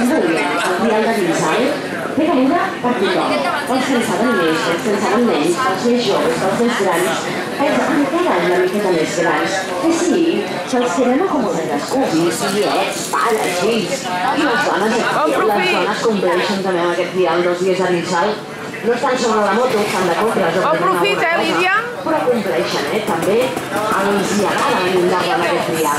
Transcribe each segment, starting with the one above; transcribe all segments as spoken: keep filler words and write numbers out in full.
El Trial de Vinçal té cabuda per tothom, els que en saben més, els que en saben menys, els més joves, els més grans, els que cada any una miqueta més grans, que sí, se'ls quedem acomodades, cubis, tiets, pares, fills, i les dones, les dones compleixen també amb aquest Trial dos dies de Vinçal. No estan sobre la moto, estan de compres, bon profit, eh, Lídia? Però compleixen, eh, també els hi agrada venir amb aquest Trial.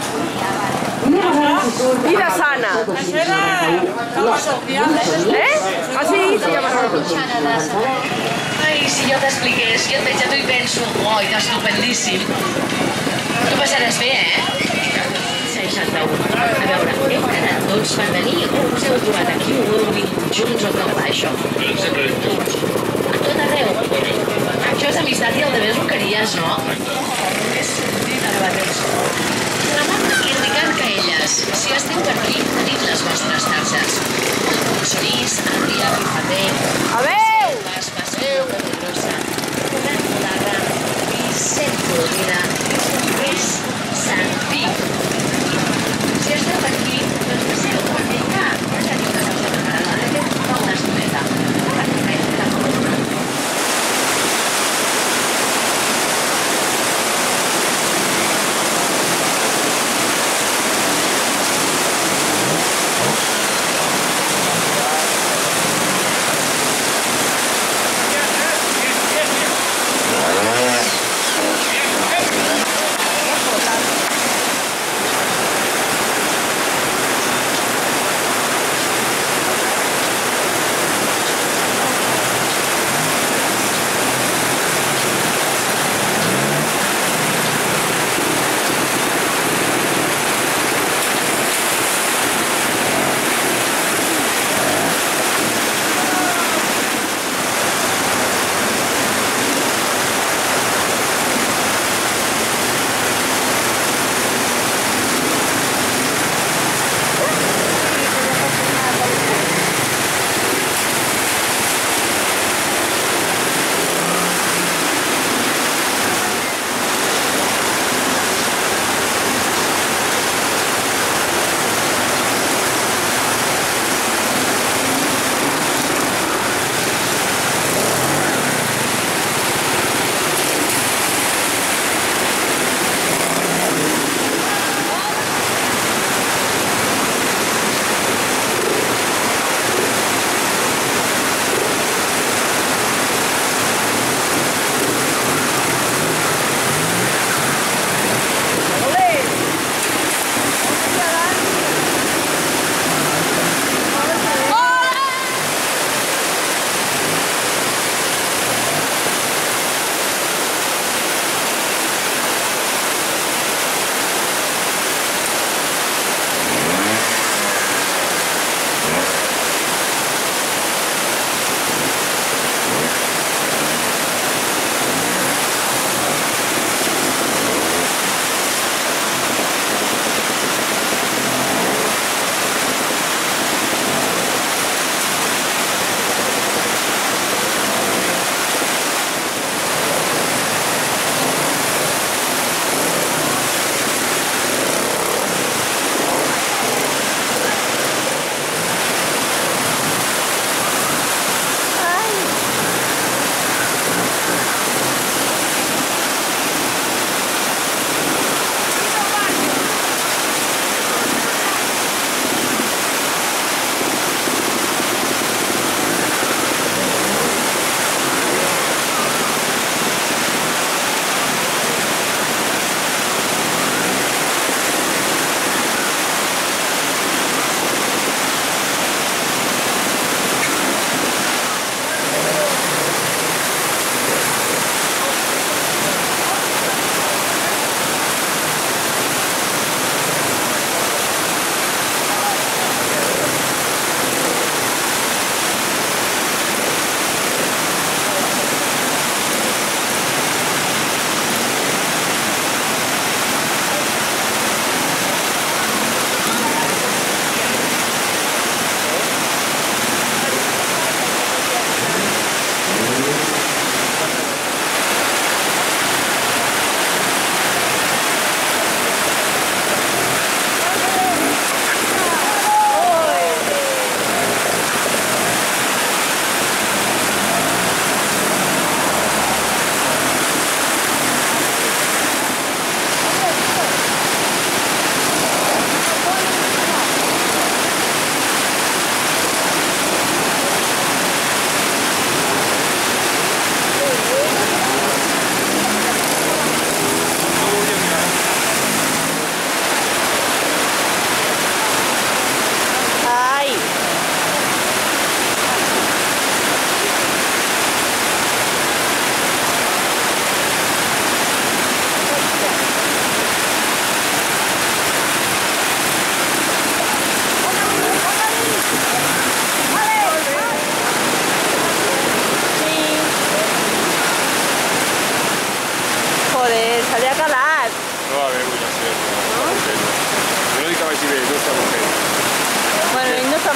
Vida sana. Això era cames al Trial, eh? Eh? Ah, sí? Sí, ja m'ha Ai, si jo t'expliqués, jo et veig a tu i penso, oi, que estupendíssim. Tu passaràs bé, eh? seixanta-u. A veure, heu quedat tots per venir o us heu trobat aquí o heu vingut junts o com va això? A tot arreu. Això és amistat i el de més ho queries, no? És sentit, ara va temps. Ramon i Ricard Caelles, si esteu per aquí, tenim les vostres targes. Sonís, Adrià, Pifater, Adéu! Paseu, Pedrosa, Ferran Molarra, Vicent Florida, Lluís Santí. Si esteu per aquí, doncs passeu per vinga. Ja tenim una cosa preparada, eh? Fa una estoneta.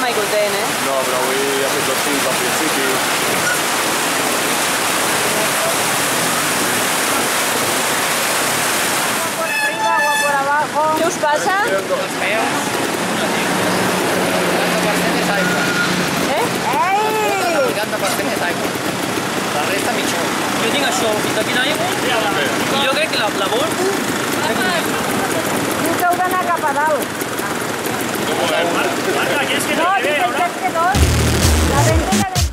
mai content, eh? No, però avui ha fet el cinc al principi. Por arriba, agua por abajo. Què us passa? Els peus. vuitanta per cent és aigua. Eh? Ei! vuitanta per cent és aigua. La resta mitjó. Jo tinc això, fins aquí d'aigua, i jo crec que la, la volta... Diu que heu d'anar cap a dalt. Marta, ¿quieres que No, te dices lleve ahora? que no. La ventana de...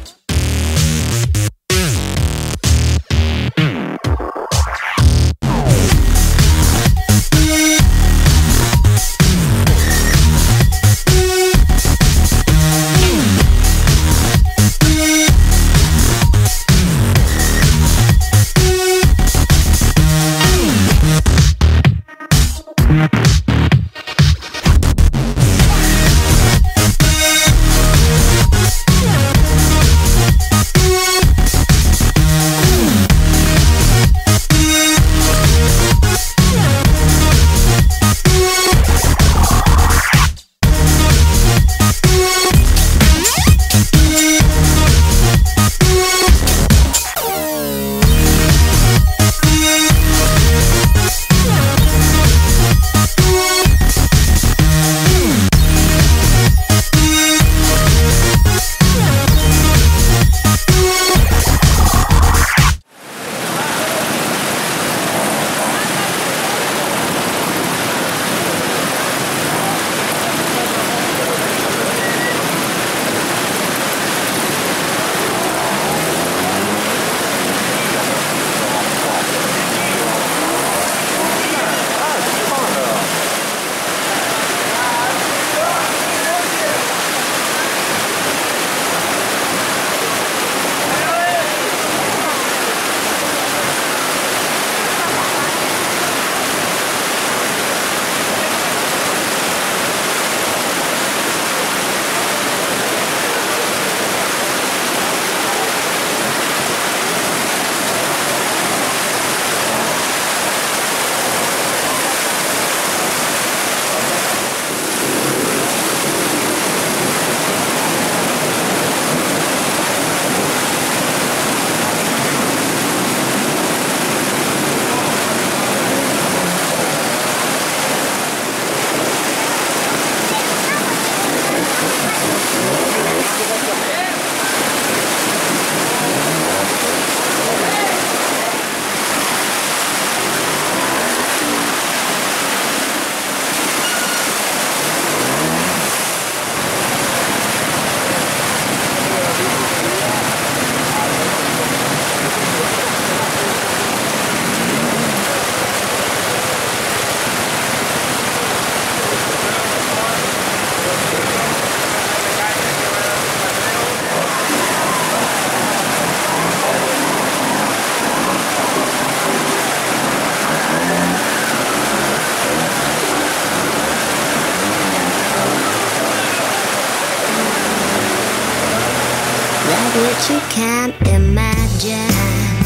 which you can't imagine,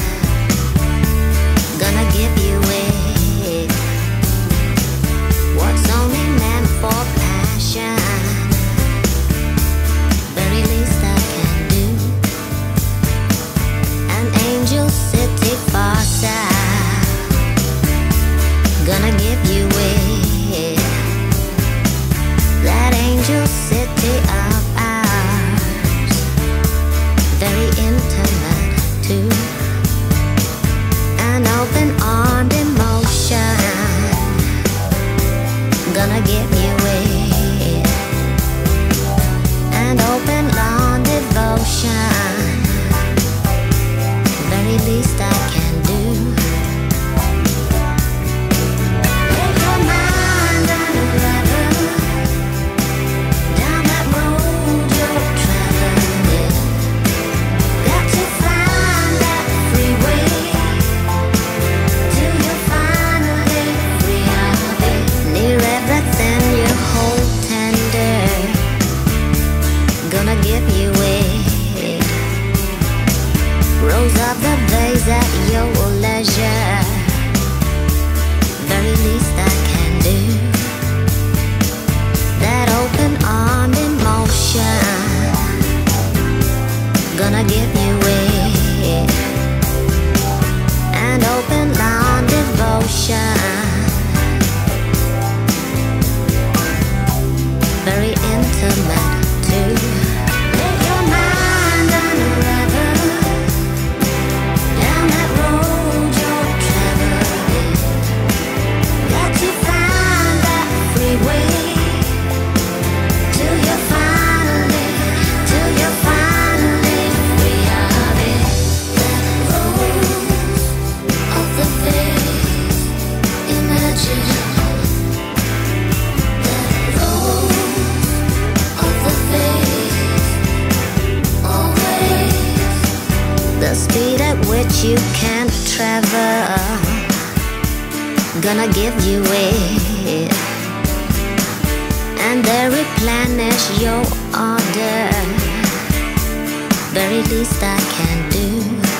gonna give you it, what's only meant for passion, very least I can do, an angel city far south, gonna give you it, that angel city of ours, very intimate too, an open-armed emotion, gonna give you it, an open-armed devotion, very least I can do. Make your mind on the level, down that road you're traveling. Got to find that freeway till you're finally free of it. Near everything you hold tender, gonna give you it. Rose of the vase at your intimate too. Make your mind unravel down that road you're traveling. Got to find that freeway till you finally, till you finally free of it. That rose of the face, imagine. The speed at which you can travel, gonna give you it, and they replenish your order. Very least I can do,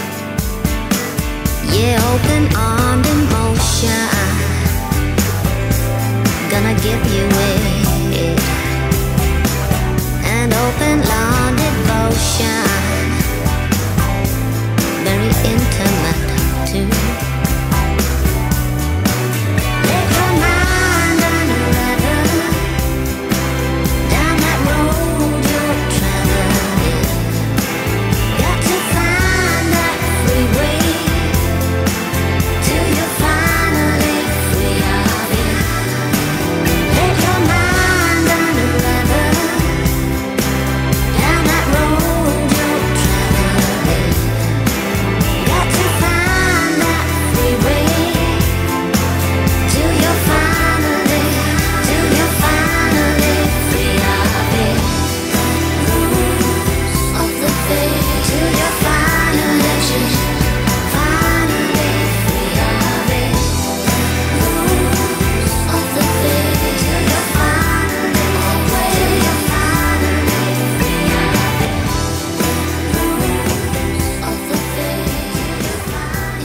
yeah, open armed emotion, gonna give you it, and open armed devotion. Very intimate too. Let your mind unravel down that road you're traveling. Got to find that freeway till you're finally free of it. Let your mind unravel down that road you're traveling. Got to find that freeway till you're finally, till you're finally free of it. Rules of the face till you're finally, finally free of it. Rules of the face till you're finally, till you're finally free of it. Rules of the face.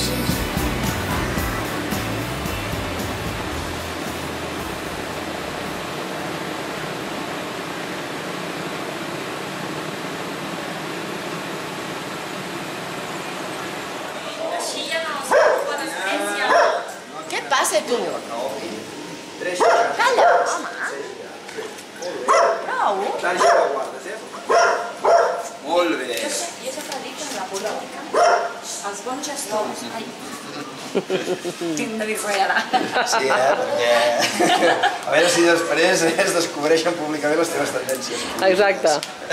Què et passa, tu? Calla, home. Prou. Molt bé. Jo sé que dic en la política, els bons gestors. Ai. Tinc de dir res ara. Sí, eh? Perquè... A veure si després es descobreixen públicament les teves tendències. Exacte.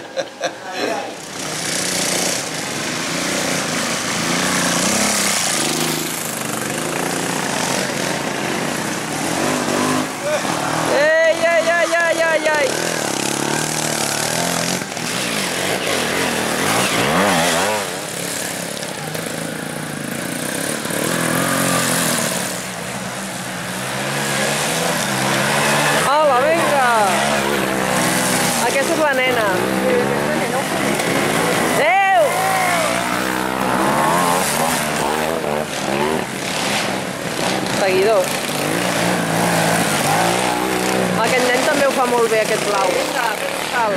Ei, ai, ai, ai, ai, ai. Hola, vinga! Aquesta és la nena. Adéu! Seguidor. Aquest nen també ho fa molt bé, aquest blau. Vinga, cal.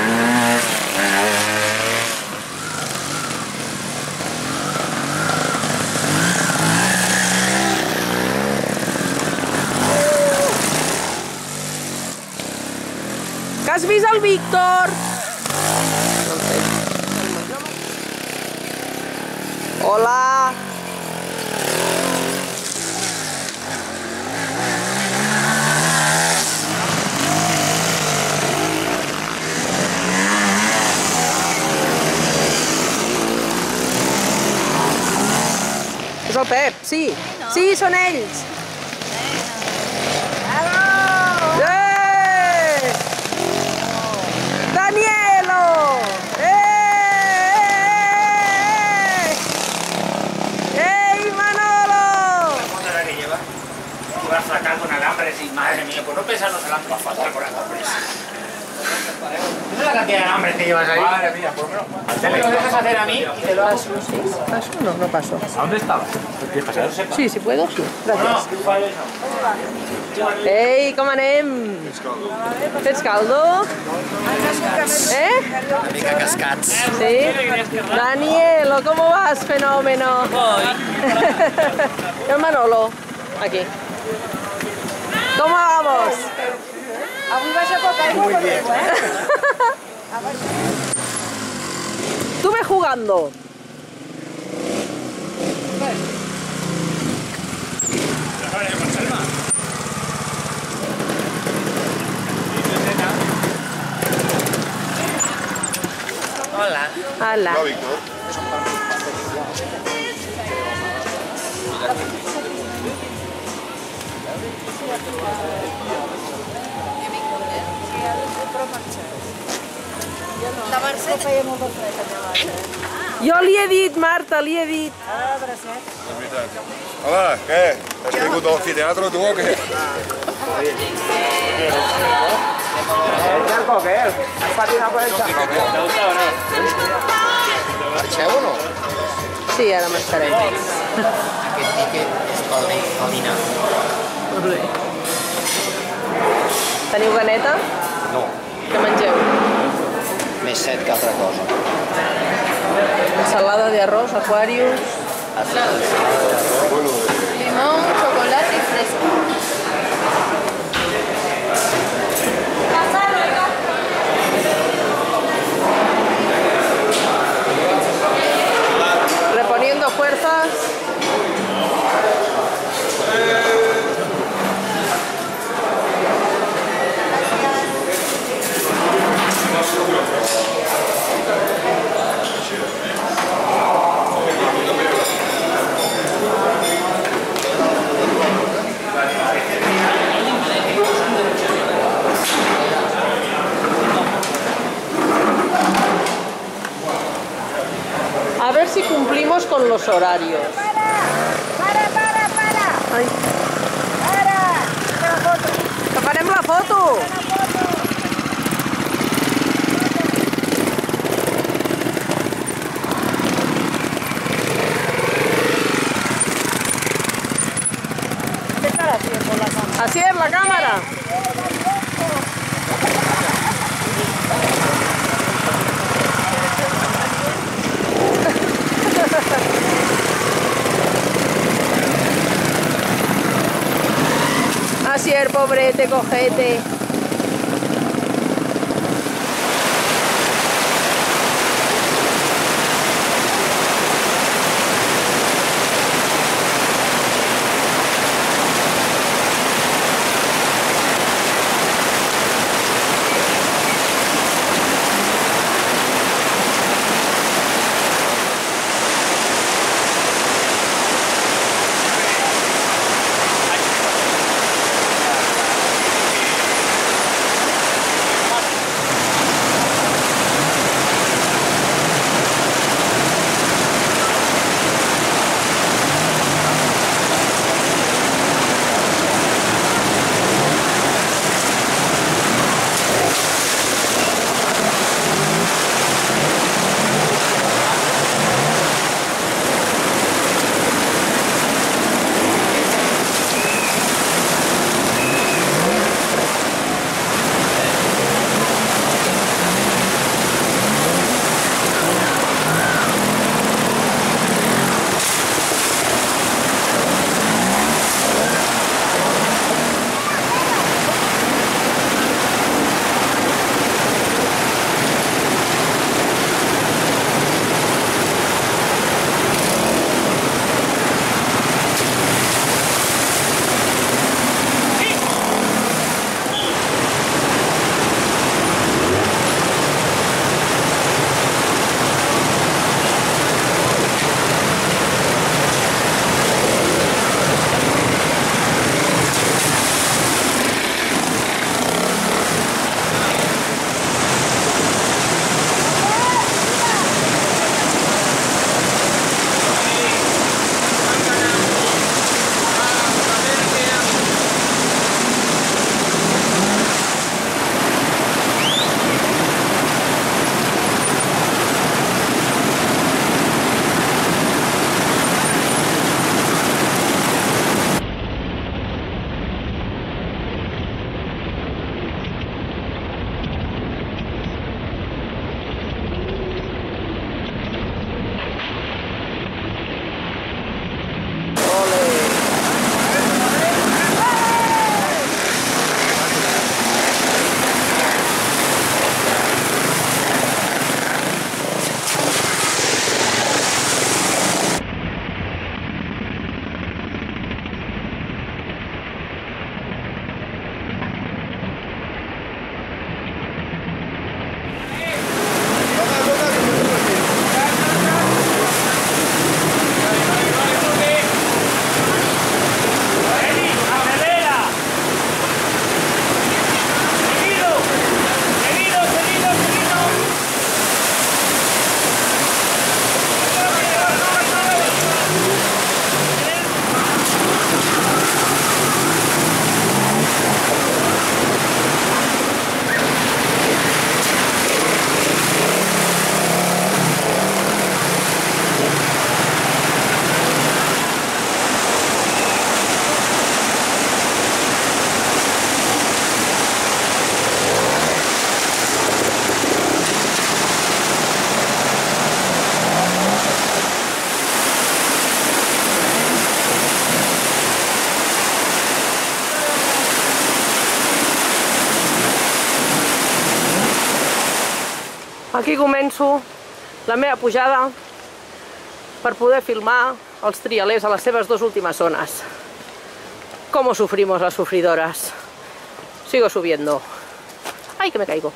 Que has vist el Víctor? Hola! És el Pep, sí. Sí, són ells. ¡Danielo! ¡Eh! ¡Ey, Manolo! ¿Cuánto era que lleva? Iba fatal con alambres y madre mía, pues no pensarnos el alambres, fatal con alambres. ¿No es la cantidad de alambres que llevas ahí? Madre mía, por lo menos. ¿Te lo dejas hacer a mí y te lo hago? ¿Paso? No, no paso. ¿A dónde estabas? ¿Quieres pasar? Sí, si puedo, sí. Gràcies. No, Ei, com anem? Fets caldo? Eh? Una mica cascats. Sí? Danielo, ¿cómo vas? Fenómeno. voy. El Manolo, aquí. ¿Cómo vamos? Avui baixa poca Muy bien. Tú ve jugando. Hola. Hola. No, Víctor. La Mercè feia molt de fred allà. Jo li he dit, Marta, li he dit. Ah, bracet. És veritat. Hola, què? Has vingut a l'anfiteatre tu o què? El coquel. Has patinat per el xaco. Marxeu o no? Sí, ara marxarem. Aquest tiquet és pel Palina. Teniu ganeta? No, Què mengeu? més set que altra cosa. Ensalada de arroz, aquarius... Limón, chocolate y fresco. Reponiendo fuerzas. A ver si cumplimos con los horarios. Para, para, para. Ai, Para. Una foto. que farem la foto! ¿Qué estar haciendo la cámara? Así es la cámara. Así es, pobrete, cojete. Aquí començo la meva pujada per poder filmar els trialers a les seves dues últimes zones. Cómo sufrimos las sufridoras. Sigo subiendo. ¡Ay, que me caigo!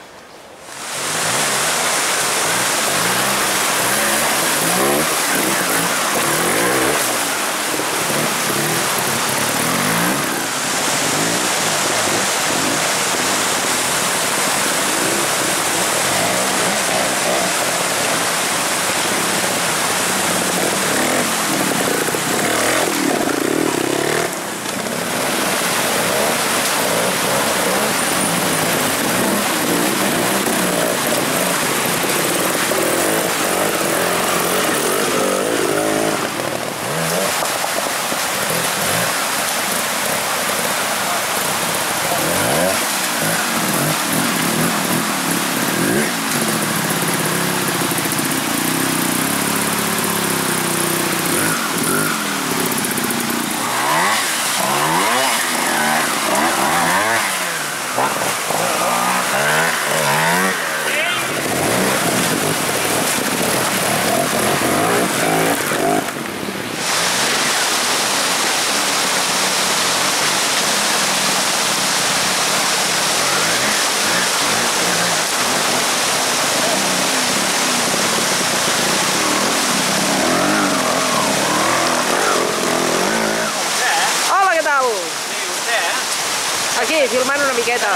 Aquí, filmant una miqueta.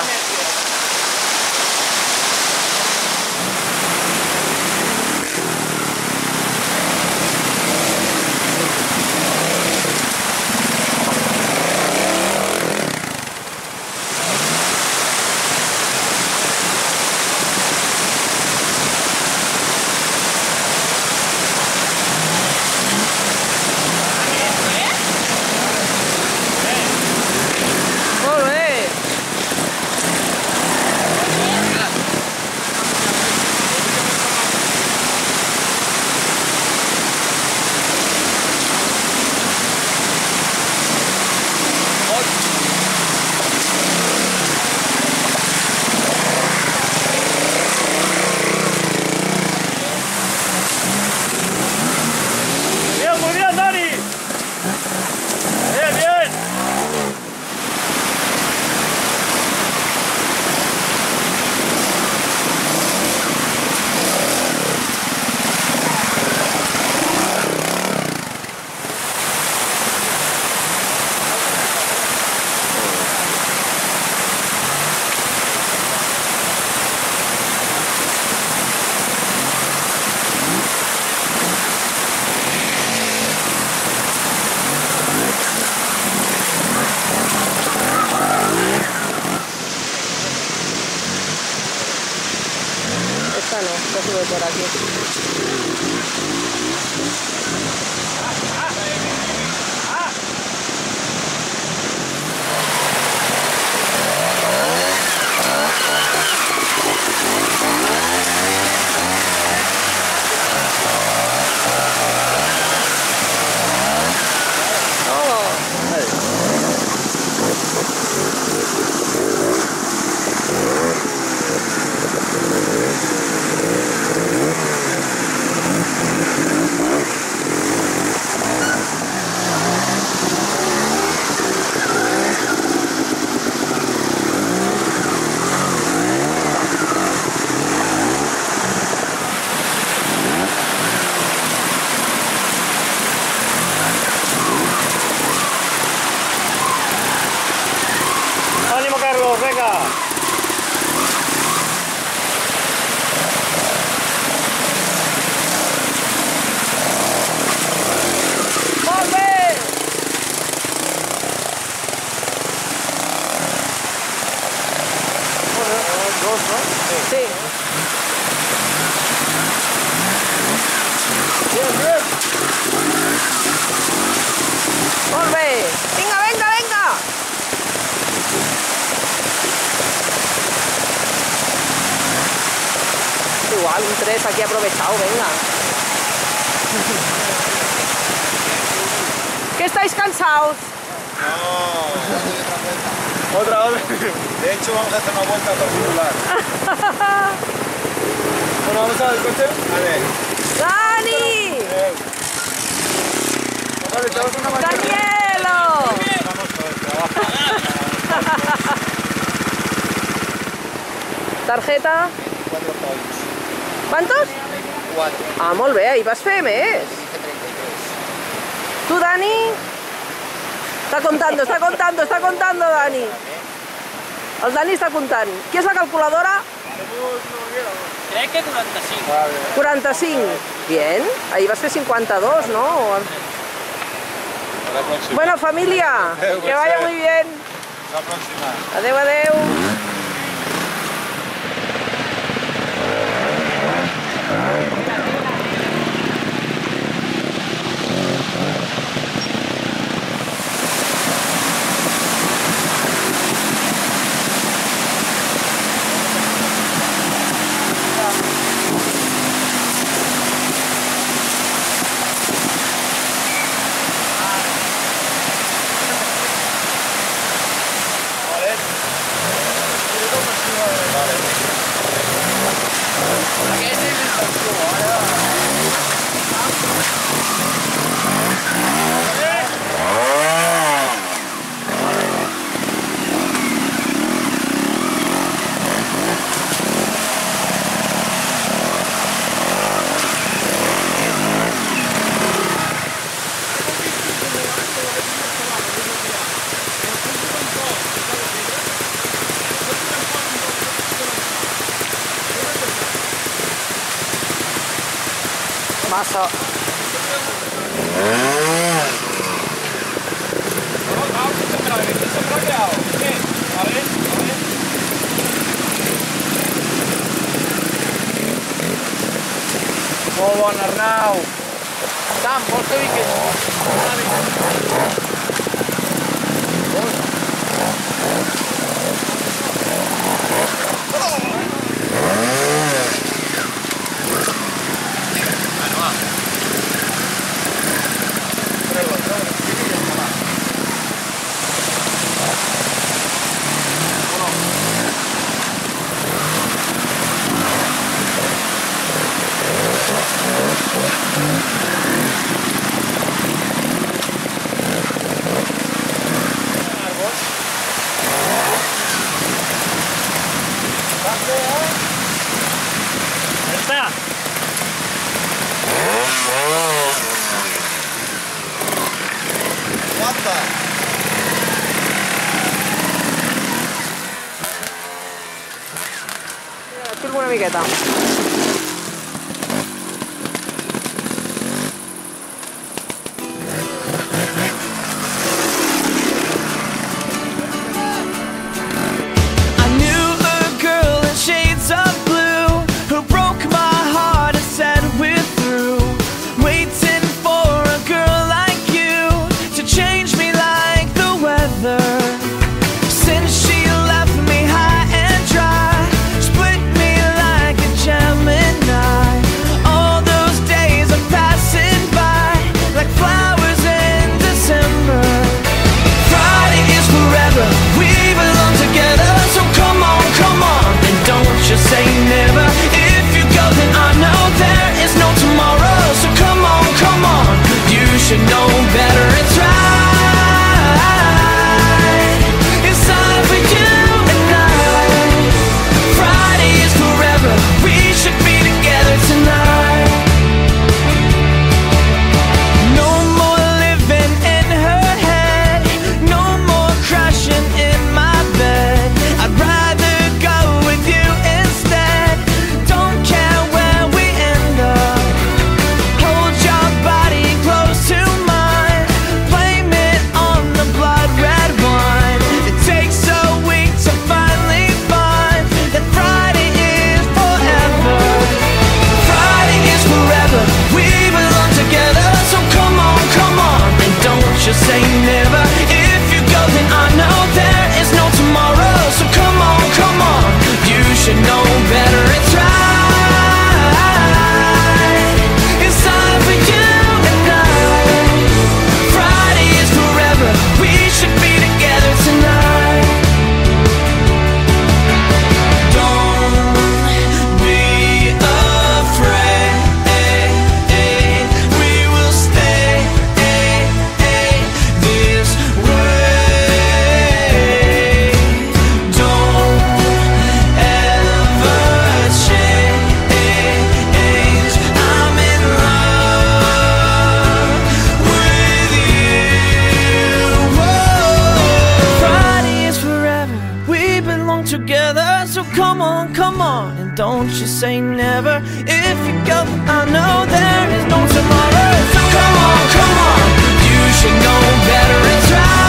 Esta no, esta sube por aquí. Sí. Bien, bien. Molt bé. Vinga, vinga, vinga. Igual, un tres aquí aprovechado, venga. ¿Qué estáis cansados? No. Otra vez. De hecho, vamos a hacer una vuelta particular. Bueno, vamos al coche. Vale. Dani! Vale, te vas una mañana. Danielo! Vamos todos, trabaja. Targeta? Cuatro points. ¿Cuántos? Cuatro. Ah, molt bé, ahir vas fer més. Tu, Dani? Està contando, està contando, està contando, Dani. El Dani està comptant. Qui és la calculadora? Crec que quaranta-cinc. quaranta-cinc. Bien. Ahir vas fer cinquanta-dos, ¿no? Bueno, familia, que vaya muy bien. La próxima. Adeu, adeu. Massa. Molt bon, Arnau. Sam, vols que vingui? Filmo una miqueta. I knew a girl in shades of blue who broke my heart and said we're through. Waiting for a girl like you to change me like the weather. Since she left me high and dry, split me like a Gemini. together. So come on, come on, and don't you say never. If you go, I know there is no tomorrow. So come on, come on, you should know better and try.